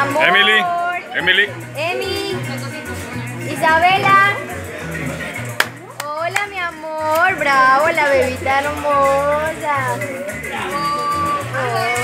amor. Emily. Emi. Isabela. Hola, mi amor. Bravo, la bebita hermosa.